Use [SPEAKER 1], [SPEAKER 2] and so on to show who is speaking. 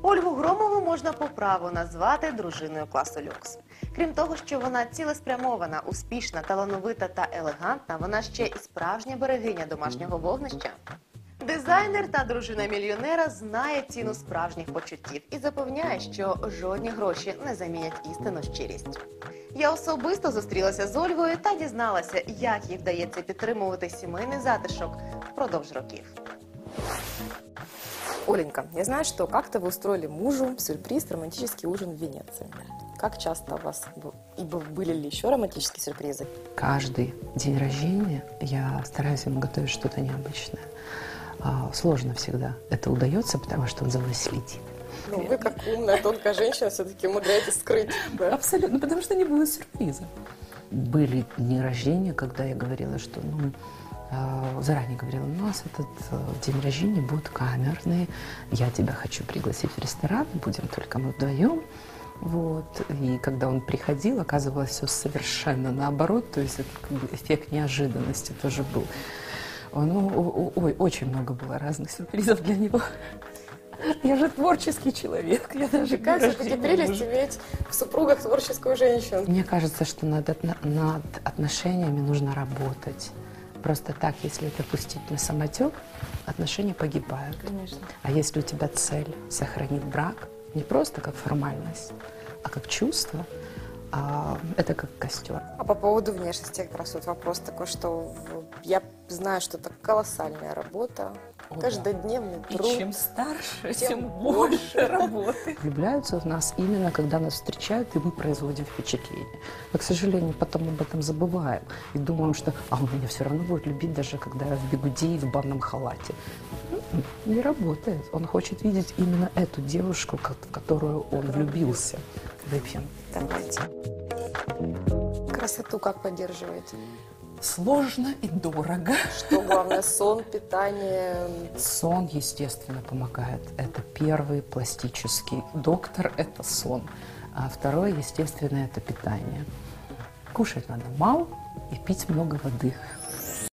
[SPEAKER 1] Ольгу Громову можна по праву назвати дружиною класу люкс. Крім того, що вона цілеспрямована, успішна, талановита та елегантна, вона ще і справжня берегиня домашнього вогнища. Дизайнер та дружина мільйонера знає ціну справжніх почуттів і запевняє, що жодні гроші не замінять істинну щирість. Я особисто зустрілася з Ольгою та дізналася, як їй вдається підтримувати сімейний затишок впродовж років.
[SPEAKER 2] Оленька, я знаю, что как-то вы устроили мужу сюрприз, романтический ужин в Венеции. Как часто у вас были ли еще романтические сюрпризы?
[SPEAKER 3] Каждый день рождения я стараюсь ему готовить что-то необычное. Сложно всегда это удается, потому что он за мной следит.
[SPEAKER 2] Ну, вы, как умная, тонкая женщина, все-таки умудряетесь скрыть. Да?
[SPEAKER 3] Абсолютно, потому что не было сюрприза. Были дни рождения, когда я говорила, что, заранее говорила, у нас этот день рождения будет камерный, я тебя хочу пригласить в ресторан, будем только мы вдвоем. Вот. И когда он приходил, оказывалось все совершенно наоборот, то есть это как бы эффект неожиданности тоже был. Очень много было разных сюрпризов для него. Я же творческий человек. Я даже
[SPEAKER 2] как все-таки прелесть иметь в супругах творческую женщину?
[SPEAKER 3] Мне кажется, что над отношениями нужно работать. Просто так, если это пустить на самотек, отношения погибают.
[SPEAKER 2] Конечно.
[SPEAKER 3] А если у тебя цель сохранить брак, не просто как формальность, а как чувство, это как костер.
[SPEAKER 2] А по поводу внешности, как раз вот вопрос такой, что я знаю, что это колоссальная работа, каждодневный труд.
[SPEAKER 3] И чем старше, тем больше работы. Влюбляются в нас именно, когда нас встречают, и мы производим впечатление. Но, к сожалению, потом об этом забываем. И думаем, что он меня все равно будет любить, даже когда я в бигуди и в банном халате. Не работает. Он хочет видеть именно эту девушку, в которую он влюбился. Выпьем.
[SPEAKER 2] Давайте. Красоту как поддерживаете?
[SPEAKER 3] Сложно и дорого.
[SPEAKER 2] Что главное, сон, питание?
[SPEAKER 3] Сон, естественно, помогает. Это первый пластический доктор, это сон. А второе, естественно, это питание. Кушать надо мало и пить много воды.